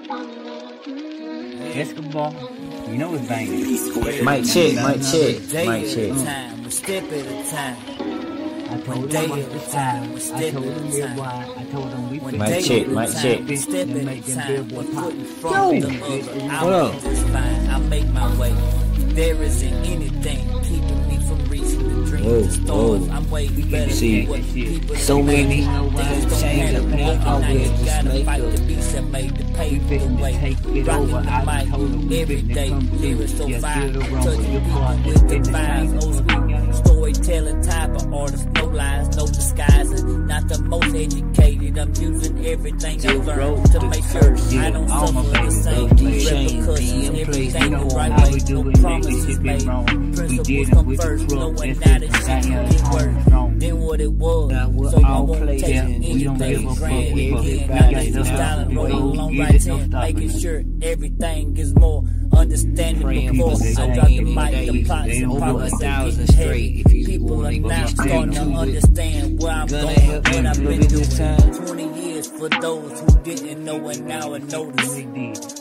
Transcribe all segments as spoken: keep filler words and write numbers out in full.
Escobar, you know it's banging. Mic check, mic check, mic check. One step at a time. I told day them at the a time. time. I told them live wide. I told them we One Mic day check, at a mic time. check. One step Then at make a them time. billboard One pop. foot in Yo. front of the other. Hold I'll on. be just fine. I make my way. There isn't anything keeping me from reaching the dreams Whoa, and stars. whoa. I'm way better See, than what people so many things don't change happen up now. I overnight. will You just gotta make fight up. the beats that made the We pave the fitting to way. take it Rocking over. the I mic told them we every fitting to day. come through. Lyrics so Just fire, feel the rumble. touching Your people part with in the the vibes. same Old fucking game. school storytelling type of artist, no lies, no disguising. Not the most educated. I'm using everything I Still learned wrote to the make sure curse. I don't All my suffer the babies, same those these chains repercussions. be in place. Everything You the know right how way, we do no it, nigga. promises Shit been made. wrong. We Principles did it come with the first, crook. knowing That's now it. that Got shit your can get home worse strong. than what it was. Now we're So I all won't playing. take Yeah, it we don't anything give a fuck. granted. We gonna Yeah, get now back that's at the it. style and We rolling gonna along get right it, no hand, stopping making us. sure everything is more understanding Praying before for the I same drop the any mic. day. The plots They and don't Over want a problems are thousand getting straight. heavy. If you People wanna are get now starting to into it, understand where I'm gonna going, help what you I've look been at doing. this time. twenty years for those who didn't know and now I notice. We did.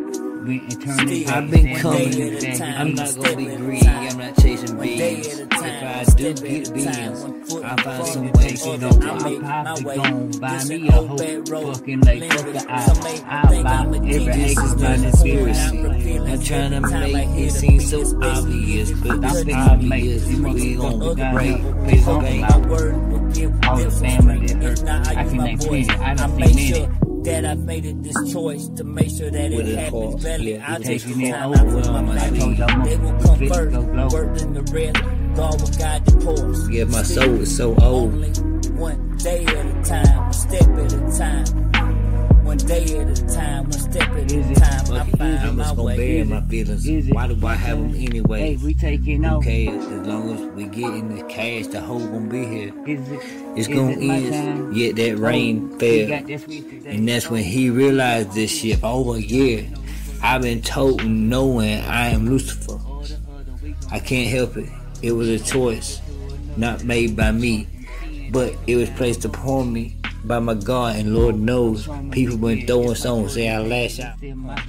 We and turn it Still, back. I've been Stand coming. on it back. I'm not gonna be Step at a greedy. time. I'm not chasing One day billions. at a If time, I one do step get at a billions, time, one foot I'll in find front some of the way to other. go I top. make my Pop way. it gon' buy This me an a old whole bad road. fucking lake. Limited. Fuck the Some eye. may I'll think buy I'm a every genius. acre This is by my the conspiracy. feelings. I'm trying to Every time I make hear it the seem beat, so especially obvious, if but it's it's Stop it, obvious. mate. We gon' other break people. this Talk game. about My word will give all the them some family strength. that It's hurt. not I I use can my name voice. plenty. I I done make seen sure many. that I made it this choice to make sure that With it a happens. heart, Barely, yeah, I we take taking the it time over. out with my I family. told y'all They will motherfuckers come fit to first, go global. worse than the rest. God will guide the course. Yeah, my Still, soul is so old. only one day at a time, one step at a time. One day at a time, one step at Is a it? time. I Fuck it, find I'm my just gonna way. bury Is my it? feelings. Is it? Why do I have them anyway? Hey, we taking Who off. cares? As long as we getting the cash, the hoe gonna be here. Is it? It's is gonna it my end. time? Yet that Oh, rain we fell. got this week today. And that's when he realized this shit. For over a year, I've been told and knowing I am Lucifer. I can't help it. It was a choice, not made by me, but it was placed upon me by my God. And Lord knows, people been throwing songs, say I lash out.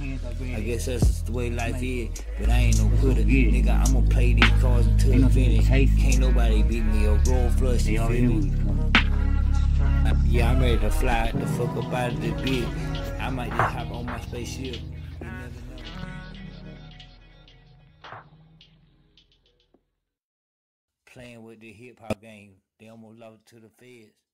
I guess that's just the way life is, but I ain't no quitter. Nigga, I'm gonna play these cards until the finish. Can't nobody beat me or roll flush. They You already feel knew me? we was coming. Yeah, I'm ready to fly the fuck up out of this bitch. I might just hop on my spaceship. You never know. Playing with the hip hop game, they almost lost to the feds.